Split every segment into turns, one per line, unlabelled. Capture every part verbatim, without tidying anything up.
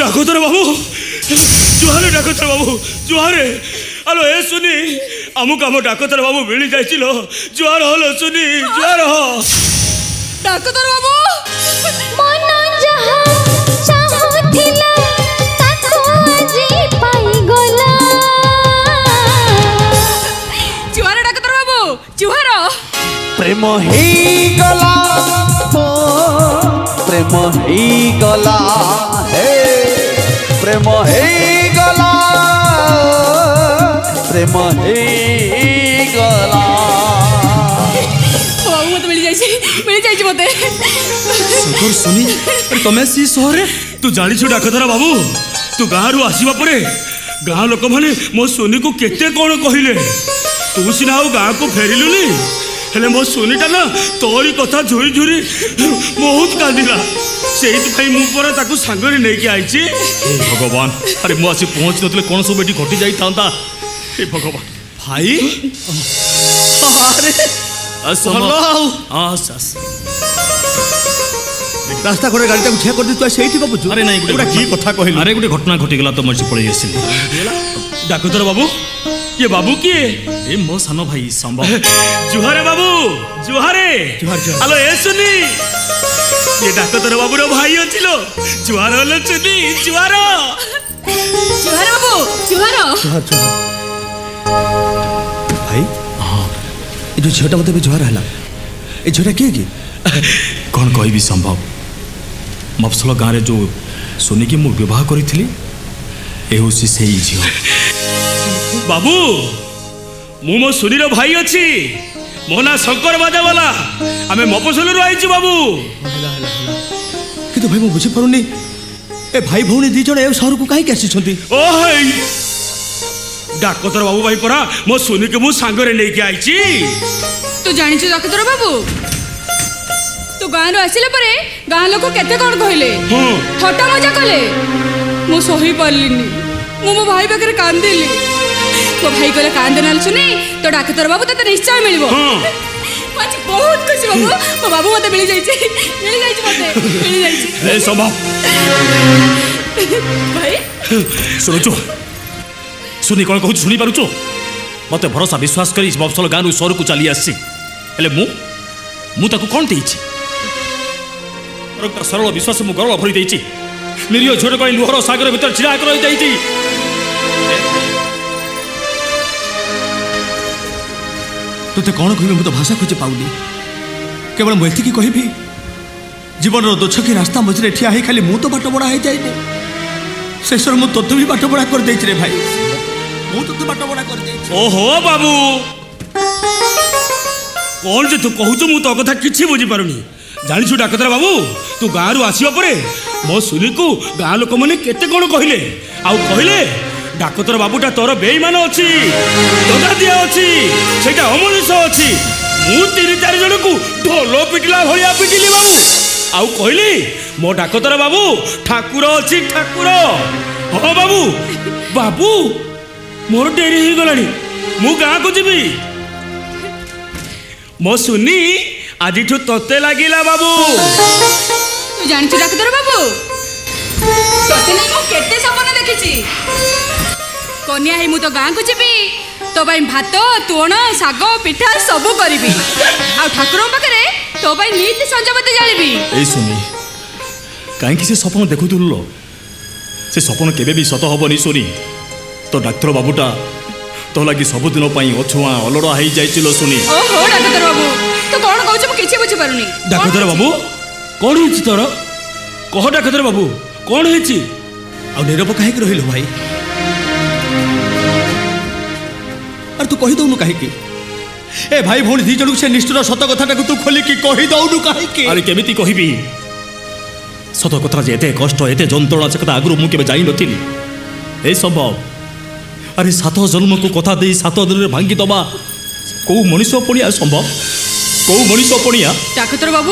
डाकोतर बाबू जुहारे डाकोतर बाबू जुहारे hello ए सुनी अमुक आम डाकोतर बाबू मिली जाइल जुहार हलो सुनी जुहार हो
डाकोतर बाबू
मन जहां चाहथिला ताको आजी पाई गला
जुहार डाकोतर बाबू जुहार
प्रेम ही गला प्रेम ही गला हे प्रेम ही गला प्रेम ही गला
बाबू मत मिल जाई मिल जाई मते
सकर सुनी अरे तमे सी शहर तू जानी छु डाकोतर बाबू तू गाँ रु आसीबा परे गाँ लोक माने मो सोनी को केते कोन कहिले तू सिना गाँ को फेरिलुनी हेले मो सोनीटा ना तोरी कथा झुरी झुरी बहुत कांदिला सेई मु पर ताकू सांगरे नै के आइची भगवान अरे मु आसी पहुंच नतले कोन सब बेटी घटी जाई थांता हे भगवान भाई अरे हेलो हां सस
रास्ता करे गाड़ी को ठिया कर दे तू सेठी को बुझू
अरे नहीं गुडा की कथा कहिल अरे गुडे घटना घटी गेला तो मर्जी पळै आसी डाकोतर बाबू ये बाबू किए ए मो सानो भाई संभव जुहारे बाबू जुहारे जुहार जुहार हेलो ए सुनी ये डाकोतर बाबू रो भाई अछिलो जुहार हलो सुनी जुहार
जुहार बाबू जुहार
जुहार जुहार भाई हां ए जो छोटा मते जुहार हला ए छोटा के की
कौन कहबी संभव मफसल गाँव रे जो सोनी की मु विवाह करी ए होसी से झियो बाबू मु मो सोनी रो भाई अच्छी मो ना शंकर बाजा वाला आमे मफसल रो आइची बाबू
किंतु भाई मु बुझी परुनी ए भाई भौणी दी जण ए शहर को काहे कैसी छंती
ओ हई डाकोतर बाबू भाई परा मो सोनी के मु सांगरे नै के आइची
तू जानि छ डाकोतर बाबू तू गाँ रु आसिले परे गाँ लोक केते कोन कहले थट्टा मजा कले मु सही पारलिनी मु मो भाई पाखरे कांदिली मो भाई कहले कांदे नाल सुनी तो डाक्टर बाबू तते निश्चय मिलबो आज बहुत खुशी बाबू मो बाबू मते मिल जाई छी मिल जाई छी मते मिल जाई छी
ए संभव
भाई
सुनो छो सुनी कोन कहू सुनी पारुचो मते भरोसा विश्वास करी मफसल गाँ रु शहर को चली आसी हेले मु मु ताको कोन देइछि सरल विश्वास मु गौरव भरी देइछि निरीह झोट कहीं लुहर सागर भीतर छिड़ा कर रही जाइछि
तोते कौन कहबे मु तो भाषा खोजे पाउनी केवल मु एतिकी कहबी जीवन रो दोछकी रास्ता मझरे ठिया हे खाली मु तो बाट बड़ा हे जाइने शेषर मु तोते भी बाट बड़ा कर देइछि रे भाई मु तोते बाट बड़ा कर देइछि
ओहो बाबू कौन जे तू कहू मु तो कथा किछि बुझी पारुनी जानिछु डाक्टर बाबू तू गाँ रु आसिबा परे मो सुनी को गाँ लोक माने केते कोन कहिले आउ कहिले डाक्टर बाबूटा तोर बेईमान अछि दगा दिया अछि सेटा अमनुष्य अछि मु तीन चार जन को ढोलो पिटला भलिया पिटिली बाबू आउ कहिले मो डाक्टर बाबू ठाकुर अछि ठाकुर हो बाबू बाबू मोर डेरी ही गलानी मु गाँ को जीवी मो सुनी आज तोते लगिला बाबू
तू जानि छु डाक्टर बाबू तोते नै मो केते सपन देखिछि कन्या हे मु तो गाँ को जीवी तो भाई भात तुण साग पिठा सब करी आ ठाकुर पाखे तो भाई नीति संजमती जानी
ए सुनी कहीं से सपन देखुल से सपन केबे भी सत हबनी सुनी तो डाक्टर बाबूटा तो लगी सबुदिन अछुआ अलड़ा हो जाइल सुनी
ओहो डाक्टर बाबू तो कौन कहू मु किछि बुझी पारुनी
डाक्टर बाबू कौन होइछि तोर कह डाक्टर बाबू कौन होइछि
आ नीरव काहे रहिलो भाई अरे तू कहि दउनु काहे की ए भाई भौणी दी जणु से निष्ठुर सत कथाटा तू खोली की कहि दउनु काहे की
अरे केमिति कहिबी सत कथा जे एते कष्ट एते जंत्रणा से कथा आगु मु केबे जाई नथिली ए संभव अरे सात जन्म को कथा दे सात दिन में भांगी दबा कौ मनीष पड़िया संभव कौ मनीष पड़िया
डाक्टर बाबू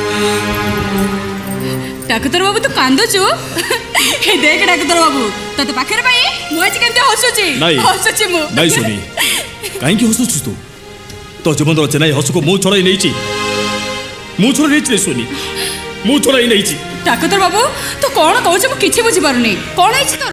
डाक्टर बाबू तू कांदुचु हे देख डाक्टर बाबू तते पाखरे भाई मु आज केमते हसुची हसुची मु
नहीं सुनी काहे की हसुछु तू तो जीवन रो चेनाई हसु को मु छड़ाई नैची मु छड़ाई नैची सुनी ମୁଁ ଚୋରାଇ ନେଇଛି।
ଡାକ୍ତର ବାବୁ ତୁ କଣ କହୁଛୁ ମୁଁ କିଛି ବୁଝିପାରୁନି। କଣ ହେଇଛି ତୋର?